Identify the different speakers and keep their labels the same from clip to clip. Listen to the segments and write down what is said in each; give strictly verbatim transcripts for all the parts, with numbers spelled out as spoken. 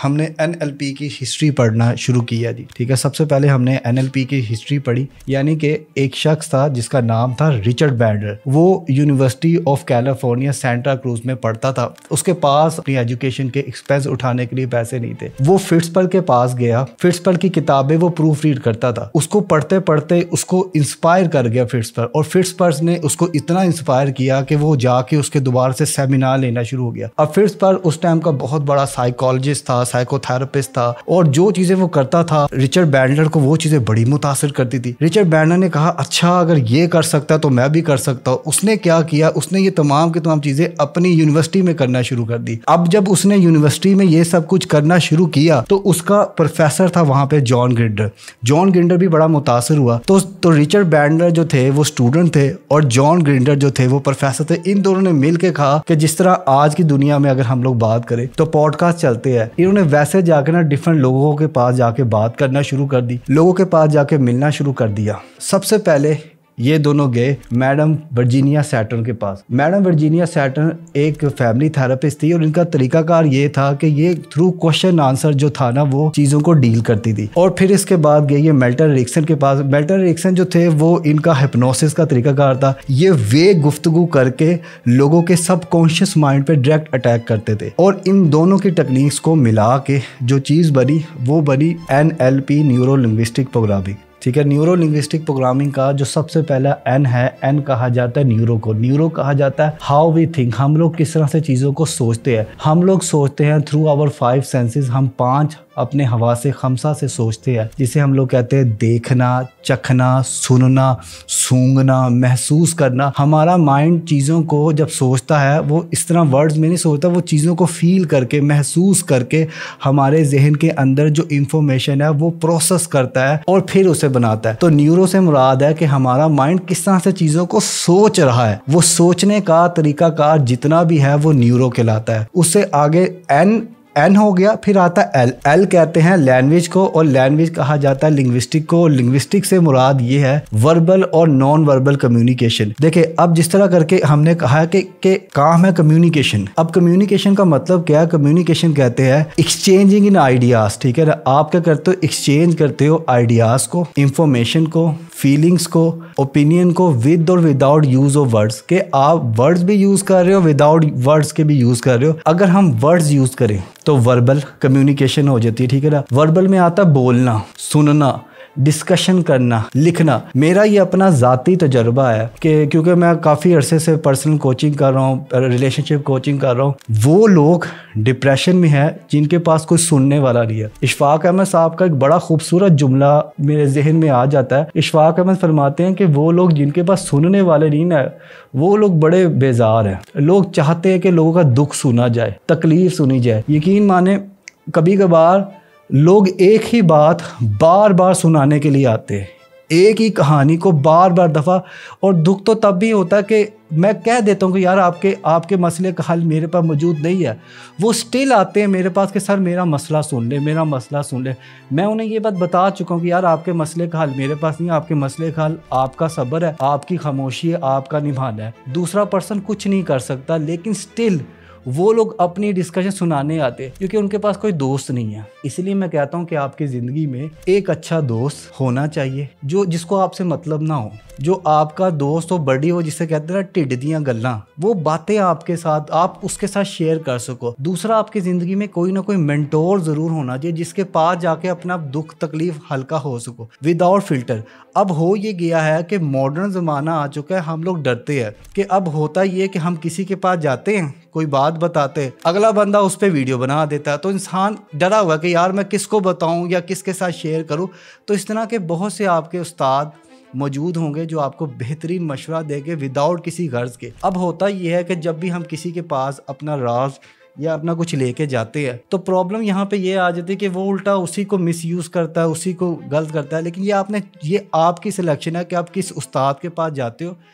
Speaker 1: हमने N L P की history पढ़ना शुरू किया जी। ठीक है, सबसे पहले हमने एन एल पी की हिस्ट्री पढ़ी, यानी कि एक शख्स था जिसका नाम था रिचर्ड बैंडलर। वो University of California Santa Cruz में पढ़ता था। उसके पास अपनी एजुकेशन के एक्सपेंस उठाने के लिए पैसे नहीं थे। वो फिट्जबर्ग के पास गया, फिट्जबर्ग की किताबें वो प्रूफ रीड करता था। उसको पढ़ते पढ़ते उसको इंस्पायर कर गया फिट्जबर्ग, और फिट्जबर्ग ने उसको इतना इंस्पायर किया कि वो जाके उसके दोबारा से सेमिनार लेना शुरू हो गया। अब फिट्जबर्ग उस टाइम का बहुत बड़ा साइकोलॉजिस्ट था, साइकोथेरेपिस्ट था, और जो चीजें वो करता था रिचर्ड बैंडलर को वो चीजें बड़ी मुतासिर करती थी। रिचर्ड बैंडलर ने कहा अच्छा अगर ये कर सकता है तो मैं भी कर सकता हूँ। उसने क्या किया, उसने ये तमाम की तमाम चीजें अपनी यूनिवर्सिटी में करना शुरू कर दी। अब जब उसने यूनिवर्सिटी में ये सब कुछ करना शुरू किया तो उसका प्रोफेसर था वहां पे जॉन ग्रिंडर। जॉन ग्रिंडर भी बड़ा मुतासिर हुआ। तो तो रिचर्ड बैंडलर जो थे वो स्टूडेंट थे और जॉन ग्रिंडर जो थे वो प्रोफेसर थे। इन दोनों ने मिलकर कहा कि जिस तरह आज की दुनिया में अगर हम लोग बात करें तो पॉडकास्ट चलते हैं, इन्होंने वैसे जाकर ना डिफरेंट लोगों के पास जाके बात करना शुरू कर दी, लोगों के पास जाके मिलना शुरू कर दिया। सबसे पहले ये दोनों गए मैडम वर्जीनिया सैटर्न के पास। मैडम वर्जीनिया सैटर्न एक फैमिली थेरेपिस्ट थी और इनका तरीकाकार ये था कि ये थ्रू क्वेश्चन आंसर जो था ना वो चीज़ों को डील करती थी। और फिर इसके बाद गए ये मेल्टन एरिक्सन के पास। मेल्टन एरिक्सन जो थे वो इनका हिप्नोसिस का तरीकाकार था। ये वे गुफ्तगू करके लोगों के सबकॉन्शियस माइंड पे डायरेक्ट अटैक करते थे, और इन दोनों की टेक्निक्स को मिला के जो चीज़ बनी वो बनी N L P, neuro linguistic programming. ठीक है, न्यूरो लिंग्विस्टिक प्रोग्रामिंग का जो सबसे पहला एन है, एन कहा जाता है न्यूरो को। न्यूरो कहा जाता है हाउ वी थिंक, हम लोग किस तरह से चीज़ों को सोचते हैं। हम लोग सोचते हैं थ्रू आवर फाइव सेंसेस, हम पांच अपने हवा से खमसा से सोचते हैं, जिसे हम लोग कहते हैं देखना, चखना, सुनना, सूंघना, महसूस करना। हमारा माइंड चीज़ों को जब सोचता है वो इस तरह वर्ड्स में नहीं सोचता, वो चीज़ों को फील करके, महसूस करके हमारे जहन के अंदर जो इंफॉर्मेशन है वो प्रोसेस करता है और फिर उसे बनाता है। तो न्यूरो से मुराद है कि हमारा माइंड किस तरह से चीज़ों को सोच रहा है, वो सोचने का तरीकाकार जितना भी है वो न्यूरो कहलाता है। उससे आगे एन एन हो गया, फिर आता है एल। एल कहते हैं लैंग्वेज को, और लैंग्वेज कहा जाता है लिंग्विस्टिक को। लिंग्विस्टिक से मुराद ये है वर्बल और नॉन वर्बल कम्युनिकेशन। देखिए अब जिस तरह करके हमने कहा है कि, कि काम है कम्युनिकेशन। अब कम्युनिकेशन का मतलब क्या है? कम्युनिकेशन कहते हैं एक्सचेंजिंग इन आइडियाज। ठीक है ना, आप क्या करते हो? एक्सचेंज करते हो आइडियाज को, इंफॉर्मेशन को, फीलिंग्स को, ओपिनियन को, विद और विदाउट यूज ऑफ वर्ड्स। के आप वर्ड्स भी यूज कर रहे हो, विदाउट वर्ड्स के भी यूज कर रहे हो। अगर हम वर्ड्स यूज करें तो वर्बल कम्युनिकेशन हो जाती है। ठीक है ना, वर्बल में आता है बोलना, सुनना, डिस्कशन करना, लिखना। मेरा ये अपना ज़ाती तजर्बा है कि क्योंकि मैं काफ़ी अरसे से पर्सनल कोचिंग कर रहा हूँ, रिलेशनशिप कोचिंग कर रहा हूँ, वो लोग डिप्रेशन में है जिनके पास कोई सुनने वाला नहीं है। इशफाक अहमद साहब का एक बड़ा खूबसूरत जुमला मेरे जहन में आ जाता है। इशफाक अहमद फरमाते हैं कि वो लोग जिनके पास सुनने वाले नहीं ना, वो लोग बड़े बेजार हैं। लोग चाहते हैं कि लोगों का दुख सुना जाए, तकलीफ सुनी जाए। यकीन माने कभी कभार लोग एक ही बात बार बार सुनाने के लिए आते हैं, एक ही कहानी को बार बार दफ़ा। और दुख तो तब भी होता है कि मैं कह देता हूँ कि यार आपके आपके मसले का हल मेरे पास मौजूद नहीं है, वो स्टिल आते हैं मेरे पास कि सर मेरा मसला सुन ले, मेरा मसला सुन ले। मैं उन्हें ये बात बता चुका हूँ कि यार आपके मसले का हल मेरे पास नहीं है, आपके मसले का हल आपका सब्र है, आपकी खामोशी है, आपका निभाना है। दूसरा पर्सन कुछ नहीं कर सकता, लेकिन स्टिल वो लोग अपनी डिस्कशन सुनाने आते हैं क्योंकि उनके पास कोई दोस्त नहीं है। इसलिए मैं कहता हूँ कि आपकी ज़िंदगी में एक अच्छा दोस्त होना चाहिए जो जिसको आपसे मतलब ना हो, जो आपका दोस्त हो, बड़ी हो, जिसे कहते हैं ना टिड दियां गल्लां, वो बातें आपके साथ आप उसके साथ शेयर कर सको। दूसरा, आपकी ज़िंदगी में कोई ना कोई मेंटोर ज़रूर होना चाहिए जिसके पास जाके अपना दुख तकलीफ हल्का हो सको विदाउट फिल्टर। अब हो ये गया है कि मॉडर्न ज़माना आ चुका है, हम लोग डरते हैं कि अब होता ये कि हम किसी के पास जाते हैं, कोई बात बताते, अगला बंदा उस पर वीडियो बना देता है, तो इंसान डरा हुआ कि यार मैं किसको बताऊं या किसके साथ शेयर करूं। तो इस तरह के बहुत से आपके उस्ताद मौजूद होंगे जो आपको बेहतरीन मशवरा देंगे विदाउट किसी गर्ज के। अब होता यह है कि जब भी हम किसी के पास अपना राज या अपना कुछ लेके जाते हैं तो प्रॉब्लम यहाँ पे ये आ जाती है कि वो उल्टा उसी को मिसयूज़ करता है, उसी को गलत करता है। लेकिन ये आपने ये आपकी सिलेक्शन है कि आप किस उस्ताद के पास जाते हो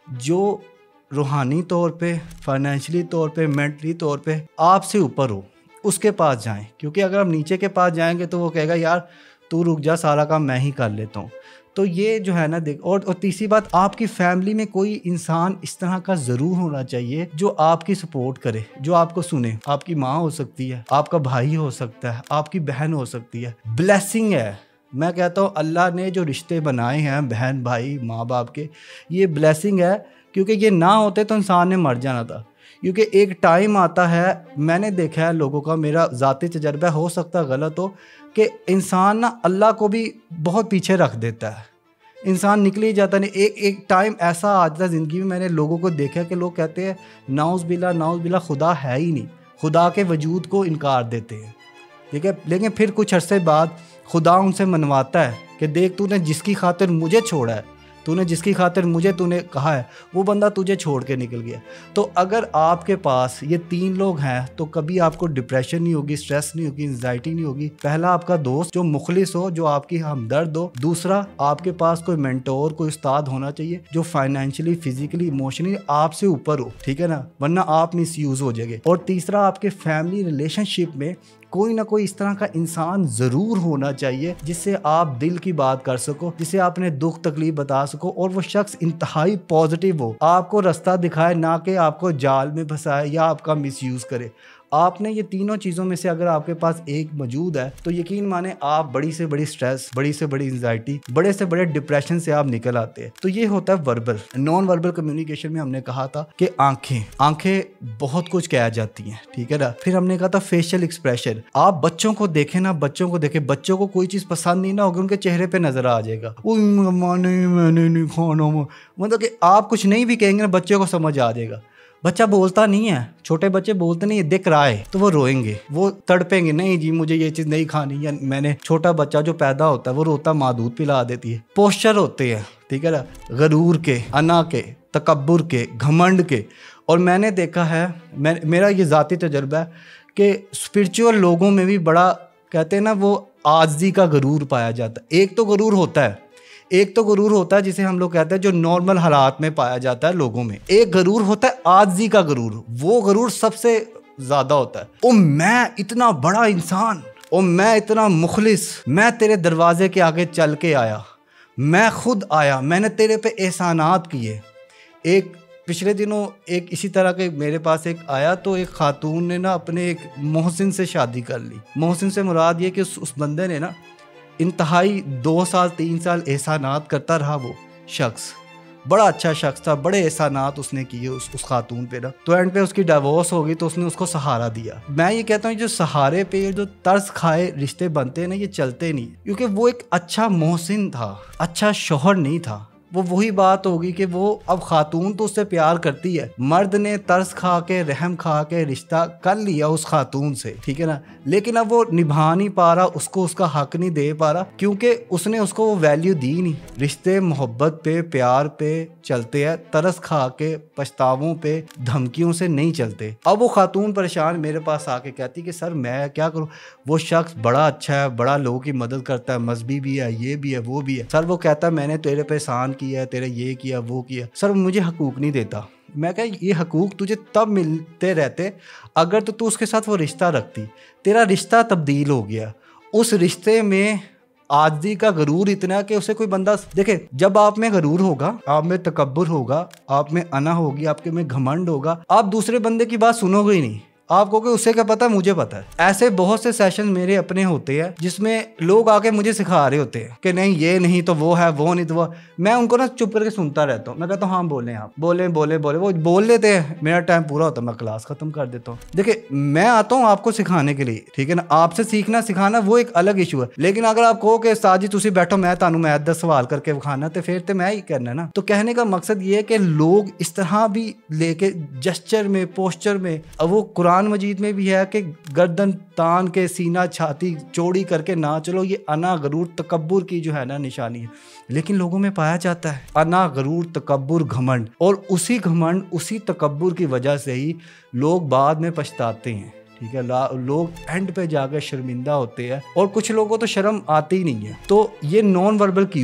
Speaker 1: जो रूहानी तौर पे, फाइनेंशियली तौर पे, मेंटली तौर पे आपसे ऊपर हो, उसके पास जाएं। क्योंकि अगर हम नीचे के पास जाएंगे तो वो कहेगा यार तू रुक जा, सारा काम मैं ही कर लेता हूँ। तो ये जो है ना देख, और, और तीसरी बात, आपकी फैमिली में कोई इंसान इस तरह का जरूर होना चाहिए जो आपकी सपोर्ट करे, जो आपको सुने। आपकी माँ हो सकती है, आपका भाई हो सकता है, आपकी बहन हो सकती है। ब्लेसिंग है, मैं कहता हूँ अल्लाह ने जो रिश्ते बनाए हैं बहन भाई माँ बाप के, ये ब्लेसिंग है, क्योंकि ये ना होते तो इंसान ने मर जाना था। क्योंकि एक टाइम आता है, मैंने देखा है लोगों का, मेरा ज़ाती तजर्बा हो सकता है गलत हो, कि इंसान ना अल्लाह को भी बहुत पीछे रख देता है, इंसान निकल ही जाता नहीं। एक एक टाइम ऐसा आता है ज़िंदगी में, मैंने लोगों को देखा कि लोग कहते हैं नाउज़ बिल्ला नाउज़ बिल्ला खुदा है ही नहीं, खुदा के वजूद को इनकार देते हैं, ठीक है। लेकिन फिर कुछ अरसे बाद खुदा उनसे मनवाता है कि देख तूने जिसकी खातिर मुझे छोड़ा है, तूने जिसकी खातिर मुझे तूने कहा है, वो बंदा तुझे छोड़ के निकल गया। तो अगर आपके पास ये तीन लोग हैं तो कभी आपको डिप्रेशन नहीं होगी, स्ट्रेस नहीं होगी, एंजाइटी नहीं होगी। पहला आपका दोस्त जो मुखलिस हो, जो आपकी हमदर्द हो। दूसरा, आपके पास कोई मेंटोर, कोई उस्ताद होना चाहिए जो फाइनेंशियली, फिजिकली, इमोशनली आपसे ऊपर हो, ठीक है ना, वरना आप मिसयूज हो जाएंगे। और तीसरा, आपके फैमिली रिलेशनशिप में कोई ना कोई इस तरह का इंसान ज़रूर होना चाहिए जिससे आप दिल की बात कर सको, जिसे आप अपने दुख तकलीफ बता सको, और वो शख्स इंतहाई पॉजिटिव हो, आपको रास्ता दिखाए, ना कि आपको जाल में फंसाए या आपका मिसयूज़ करे। आपने ये तीनों चीज़ों में से अगर आपके पास एक मौजूद है तो यकीन माने आप बड़ी से बड़ी स्ट्रेस, बड़ी से बड़ी एंजाइटी, बड़े से बड़े डिप्रेशन से आप निकल आते हैं। तो ये होता है वर्बल। नॉन वर्बल कम्युनिकेशन में हमने कहा था कि आंखें आंखें बहुत कुछ कह जाती हैं, ठीक है ना। फिर हमने कहा था फेशियल एक्सप्रेशन। आप बच्चों को देखें ना, बच्चों को देखें, बच्चों को कोई चीज़ पसंद नहीं ना होगी, उनके चेहरे पर नजर आ जाएगा, वो नहीं मैंने नहीं खाना, मतलब कि आप कुछ नहीं भी कहेंगे ना, बच्चों को समझ आ जाएगा। बच्चा बोलता नहीं है, छोटे बच्चे बोलते नहीं है, दिख रहा है तो वो रोएंगे, वो तड़पेंगे, नहीं जी मुझे ये चीज़ नहीं खानी। या मैंने छोटा बच्चा जो पैदा होता है वो रोता, माँ दूध पिला देती है। पोस्चर होते हैं, ठीक है ना, गरूर के, अना के, तकब्बुर के, घमंड के। और मैंने देखा है, मैं मेरा ये ज़ाती तजर्बा है कि स्पिरिचुअल लोगों में भी बड़ा कहते हैं ना वो आज़ी का गरूर पाया जाता है। एक तो गरूर होता है एक तो गरूर होता है जिसे हम लोग कहते हैं जो नॉर्मल हालात में पाया जाता है लोगों में। एक गरूर होता है आजी का गरूर, वो गरूर सबसे ज्यादा होता है। ओ मैं इतना बड़ा इंसान, ओ मैं इतना मुखलिस, मैं तेरे दरवाजे के आगे चल के आया, मैं खुद आया, मैंने तेरे पे एहसानात किए। एक पिछले दिनों एक इसी तरह के मेरे पास एक आया, तो एक खातून ने ना अपने एक मोहसिन से शादी कर ली। मोहसिन से मुराद ये कि उस, उस बंदे ने ना इंतहाई दो साल तीन साल एहसानात करता रहा। वो शख्स बड़ा अच्छा शख्स था, बड़े एहसानात उसने किए उस उस खातून पे ना। तो एंड पे उसकी डिवोर्स हो गई तो उसने उसको सहारा दिया। मैं ये कहता हूँ जो सहारे पे जो तर्स खाए रिश्ते बनते हैं ना, ये चलते नहीं, क्योंकि वो एक अच्छा मोहसिन था, अच्छा शौहर नहीं था। वो वही बात होगी कि वो अब खातून तो उससे प्यार करती है, मर्द ने तरस खा के रहम खा के रिश्ता कर लिया उस खातून से, ठीक है ना, लेकिन अब वो निभा नहीं पा रहा, उसको उसका हक नहीं दे पा रहा, क्योंकि उसने उसको वो वैल्यू दी नहीं। रिश्ते मोहब्बत पे, प्यार पे चलते हैं, तरस खा के, पछतावों पे, धमकियों से नहीं चलते। अब वो खातून परेशान मेरे पास आके कहती कि सर मैं क्या करूँ, वो शख्स बड़ा अच्छा है, बड़ा लोगों की मदद करता है, मजहबी भी है, ये भी है, वो भी है। सर वो कहता है मैंने तेरे पे एहसान किया, तेरे ये किया, वो किया, सर मुझे हकूक नहीं देता। मैं कहा ये हकूक तुझे तब मिलते रहते अगर तो तू उसके साथ वो रिश्ता रखती। तेरा रिश्ता तब्दील हो गया, उस रिश्ते में आजी का गरूर इतना कि उसे कोई बंदा देखे। जब आप में गरूर होगा, आप में तकब्बुर होगा, आप में अना होगी, आपके में घमंड होगा, आप दूसरे बंदे की बात सुनोगे ही नहीं। आपको कि उससे क्या पता, मुझे पता है। ऐसे बहुत से सेशन मेरे अपने होते हैं जिसमें लोग आके मुझे सिखा रहे होते हैं कि नहीं ये नहीं तो वो है, वो नहीं तो वो। मैं उनको ना चुप करके सुनता रहता हूँ। मैं कहता हूँ हाँ बोले, आप बोले बोले बोले वो बोल लेते हैं, मेरा टाइम पूरा होता है, मैं क्लास खत्म कर देता हूँ। देखिए मैं आता हूँ आपको सिखाने के लिए, ठीक है ना, आपसे सीखना सिखाना वो एक अलग इशू है। लेकिन अगर आप कहो कि साजी तुसी बैठो मैं तानू मैं दस सवाल करके विखाना, तो फिर तो मैं ही करना ना। तो कहने का मकसद ये है कि लोग इस तरह भी लेके जस्चर में, पोस्चर में, अब वो कुरान मजीद में भी है कि गर्दन तान के, सीना छाती चौड़ी करके ना चलो। ये अना गरूर तकब्बुर की जो है ना निशानी है, लेकिन लोगों में पाया जाता है अना गरूर तकब्बुर घमंड। और उसी घमंड, उसी तकब्बुर की वजह से ही लोग बाद में पछताते हैं, ठीक है। लोग एंड पे जाकर शर्मिंदा होते हैं और कुछ लोगों को तो शर्म आती ही नहीं है। तो ये नॉन वर्बल क्यू है।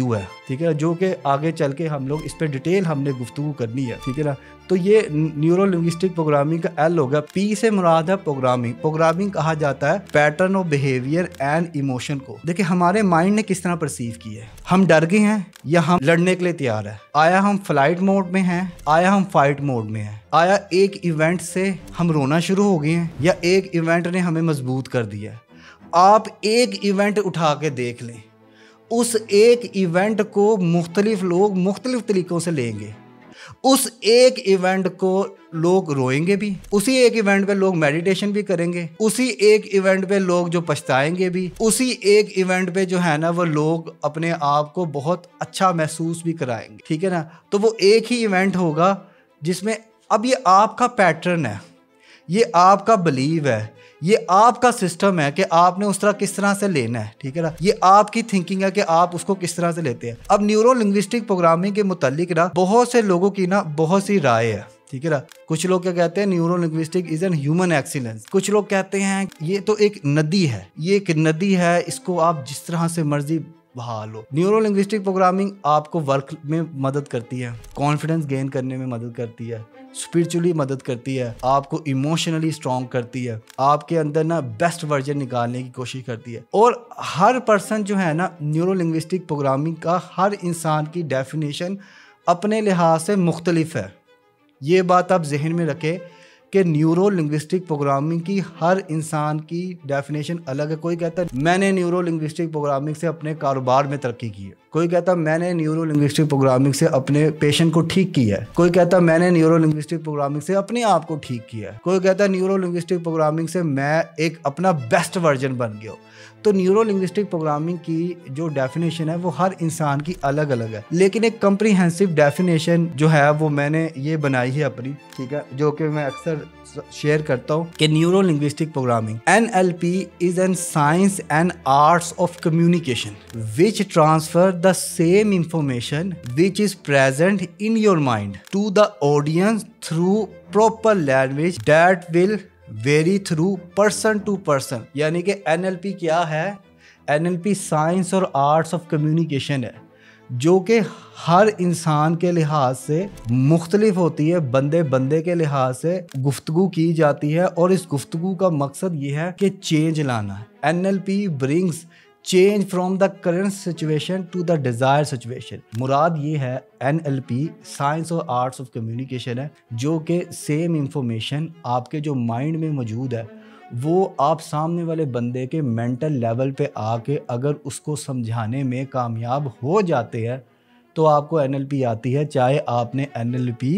Speaker 1: ठीक है ना, जो कि आगे चल के हम लोग इस पर डिटेल हमने गुफ्तगू करनी है, ठीक है ना। तो ये न्यूरो लिंग्विस्टिक प्रोग्रामिंग का एल होगा। पी से मुराद है प्रोग्रामिंग। प्रोग्रामिंग कहा जाता है pattern of behaviour and emotion को। देखिए हमारे माइंड ने किस तरह परसीव किया है, हम डर गए हैं या हम लड़ने के लिए तैयार है, आया हम फ्लाइट मोड में हैं, आया हम फाइट मोड में हैं, आया एक इवेंट से हम रोना शुरू हो गए हैं या एक इवेंट ने हमें मजबूत कर दिया है। आप एक इवेंट उठा के देख लें, उस एक इवेंट को मुख्तलिफ लोग मुख्तलिफ तरीक़ों से लेंगे। उस एक इवेंट को लोग रोएंगे भी, उसी एक इवेंट पे लोग मेडिटेशन भी करेंगे, उसी एक इवेंट पे लोग जो पछताएंगे भी, उसी एक इवेंट पे जो है ना वो लोग अपने आप को बहुत अच्छा महसूस भी कराएंगे, ठीक है ना। तो वो एक ही इवेंट होगा जिसमें अब ये आपका पैटर्न है, ये आपका बिलीव है, ये आपका सिस्टम है कि आपने उस तरह किस तरह से लेना है, ठीक है ना। ये आपकी थिंकिंग है कि आप उसको किस तरह से लेते हैं। अब न्यूरो लिंग्विस्टिक प्रोग्रामिंग के मुतालिक ना बहुत से लोगों की ना बहुत सी राय है, ठीक है ना। कुछ लोग क्या कहते हैं, neuro linguistic is an human excellence. कुछ लोग कहते हैं ये तो एक नदी है, ये एक नदी है, इसको आप जिस तरह से मर्जी बहा लो। न्यूरो लिंग्विस्टिक प्रोग्रामिंग आपको वर्क में मदद करती है, कॉन्फिडेंस गेन करने में मदद करती है, स्पिरिचुअली मदद करती है, आपको इमोशनली स्ट्रॉन्ग करती है, आपके अंदर ना बेस्ट वर्जन निकालने की कोशिश करती है। और हर पर्सन जो है ना न्यूरो लिंग्विस्टिक प्रोग्रामिंग का हर इंसान की डेफिनेशन अपने लिहाज से मुख्तलिफ है। ये बात आप जहन में रखें कि न्यूरो लिंग्विस्टिक प्रोग्रामिंग की हर इंसान की डेफिनेशन अलग है। कोई कहता है मैंने न्यूरो लिंग्विस्टिक प्रोग्रामिंग से अपने कारोबार में तरक्की की है, कोई कहता है मैंने न्यूरो लिंग्विस्टिक प्रोग्रामिंग से अपने पेशेंट को ठीक किया है, कोई कहता है मैंने न्यूरो लिंग्विस्टिक प्रोग्रामिंग से अपने आप को ठीक किया है, कोई कहता है न्यूरो लिंग्विस्टिक प्रोग्रामिंग से मैं एक अपना बेस्ट वर्जन बन गया हूँ। तो न्यूरो लिंग्विस्टिक प्रोग्रामिंग की जो डेफिनेशन है वो हर इंसान की अलग अलग है, लेकिन एक कम्प्रीहेंसिव डेफिनेशन जो है वो मैंने ये बनाई है अपनी, ठीक है, जो कि मैं अक्सर शेयर करता हूँ कि neuro linguistic programming N L P is an science and arts of communication which transfer the same information which is present in your mind to the audience through proper language that will very through person to person. यानी कि N L P क्या है, N L P science और arts of communication है, जो कि हर इंसान के लिहाज से मुख्तलिफ होती है, बंदे बंदे के लिहाज से गुफ्तगू की जाती है और इस गुफ्तगू का मकसद ये है कि चेंज लाना है। N L P brings change from the current situation to the desire situation. मुराद ये है एन एल पी साइंस और आर्ट्स ऑफ कम्युनिकेशन है, जो कि सेम इंफॉर्मेशन आपके जो माइंड में मौजूद है वो आप सामने वाले बंदे के मेंटल लेवल पे आके अगर उसको समझाने में कामयाब हो जाते हैं तो आपको एन एल पी आती है, चाहे आपने एन एल पी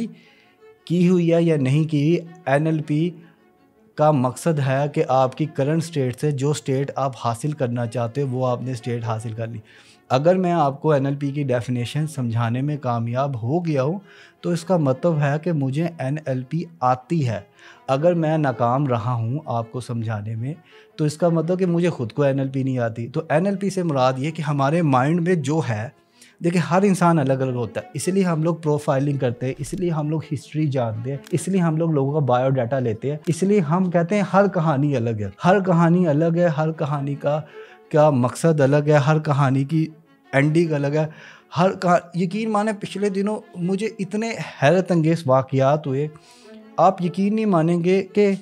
Speaker 1: की हुई है या नहीं की। एन एल पी का मकसद है कि आपकी करंट स्टेट से जो स्टेट आप हासिल करना चाहते हो वो आपने स्टेट हासिल कर ली। अगर मैं आपको एन एल पी की डेफिनेशन समझाने में कामयाब हो गया हूँ तो इसका मतलब है कि मुझे एन एल पी आती है। अगर मैं नाकाम रहा हूँ आपको समझाने में तो इसका मतलब कि मुझे खुद को एन एल पी नहीं आती। तो एन एल पी से मुराद ये कि हमारे माइंड में जो है, देखिए हर इंसान अलग अलग होता है, इसलिए हम लोग प्रोफाइलिंग करते हैं, इसलिए हम लोग हिस्ट्री जानते हैं, इसलिए हम लोग लोगों का बायोडाटा लेते हैं, इसलिए हम कहते हैं हर कहानी अलग है। हर कहानी अलग है, हर कहानी का क्या मकसद अलग है, हर कहानी की एंडिंग अलग है। हर कहा यकीन माने पिछले दिनों मुझे इतने हैरत अंगेज वाक़यात हुए, आप यकीन नहीं मानेंगे कि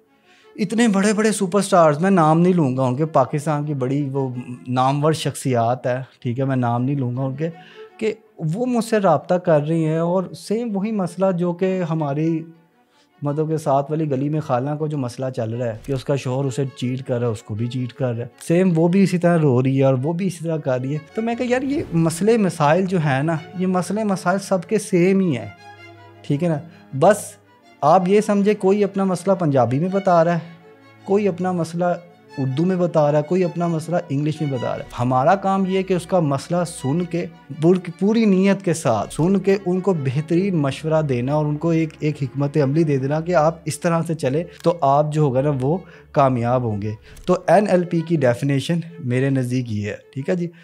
Speaker 1: इतने बड़े बड़े सुपरस्टार्स, मैं नाम नहीं लूँगा उनके, पाकिस्तान की बड़ी वो नामवर शख्सियात है, ठीक है, मैं नाम नहीं लूँगा उनके, कि वो मुझसे रब्ता कर रही हैं और सेम वही मसला जो कि हमारी मतलब के साथ वाली गली में खाला को जो मसला चल रहा है कि उसका शौहर उसे चीट कर रहा है, उसको भी चीट कर रहा है, सेम वो भी इसी तरह रो रही है और वो भी इसी तरह कर रही है। तो मैं कहा यार ये मसले मसाइल जो है ना, ये मसले मसाइल सबके सेम ही हैं, ठीक है ना। बस आप ये समझे कोई अपना मसला पंजाबी में बता रहा है, कोई अपना मसला उर्दू में बता रहा है, कोई अपना मसला इंग्लिश में बता रहा है। हमारा काम ये है कि उसका मसला सुन के पूरी नीयत के साथ सुन के उनको बेहतरीन मशवरा देना और उनको एक एक हिकमत अमली दे देना कि आप इस तरह से चले तो आप जो होगा ना वो कामयाब होंगे। तो एन एल पी की डेफिनेशन मेरे नज़दीक ये है, ठीक है जी।